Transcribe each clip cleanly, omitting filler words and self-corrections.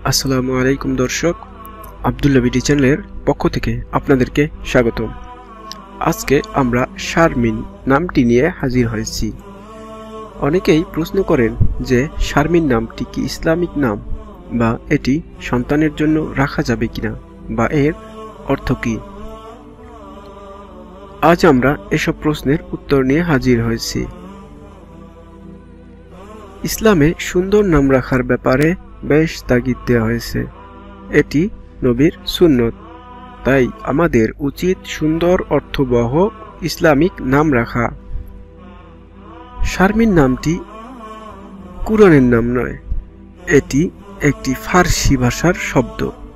আসসালামু আলাইকুম দর্শক, আব্দুল্লাহ বিডি চ্যানেলের পক্ষ থেকে আপনাদেরকে স্বাগত। আজকে আমরা শারমিন নামটি নিয়ে হাজির হয়েছি। অনেকেই প্রশ্ন করেন যে শারমিন নামটি কি ইসলামিক নাম, বা এটি সন্তানের জন্য রাখা যাবে কিনা, বা এর অর্থ কি। আজ আমরা এসব প্রশ্নের উত্তর নিয়ে হাজির হয়েছি। ইসলামে সুন্দর নাম রাখার ব্যাপারে বেশ তাগিদ দেওয়া হয়েছে। এটি নবীর সুন্নত, তাই আমাদের উচিত সুন্দর অর্থবহ ইসলামিক নাম রাখা। শারমিন নামটি কুরআনের নাম নয়, এটি একটি ফার্সি ভাষার শব্দ।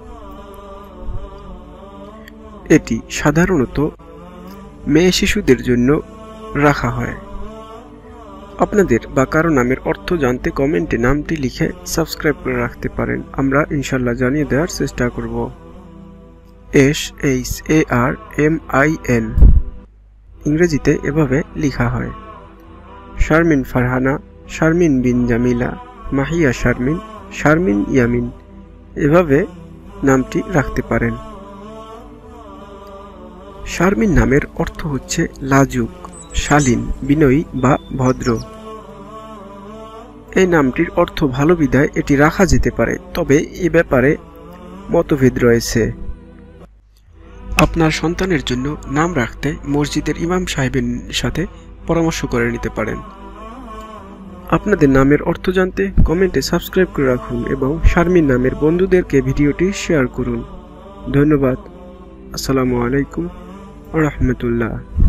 এটি সাধারণত মেয়ে শিশুদের জন্য রাখা হয়। আপনাদের বা কারো নামের অর্থ জানতে কমেন্টে নামটি লিখে সাবস্ক্রাইব করে রাখতে পারেন। আমরা ইনশাল্লাহ জানিয়ে দেওয়ার চেষ্টা করব। SHARMIN ইংরেজিতে এভাবে লেখা হয়। শারমিন ফারহানা, শারমিন বিন জামিলা, মাহিয়া শারমিন, শারমিন ইয়ামিন, এভাবে নামটি রাখতে পারেন। শারমিন নামের অর্থ হচ্ছে লাজুক, শালীন, বিনয়ী বা ভদ্র। এই নামটির অর্থ ভালো বিধায় এটি রাখা যেতে পারে, তবে এ ব্যাপারে মতভেদ রয়েছে। আপনার সন্তানের জন্য নাম রাখতে মসজিদের ইমাম সাহেবের সাথে পরামর্শ করে নিতে পারেন। আপনাদের নামের অর্থ জানতে কমেন্টে সাবস্ক্রাইব করে রাখুন এবং শারমিন নামের বন্ধুদেরকে ভিডিওটি শেয়ার করুন। ধন্যবাদ। আসসালামু আলাইকুম ওয়া রাহমাতুল্লাহ।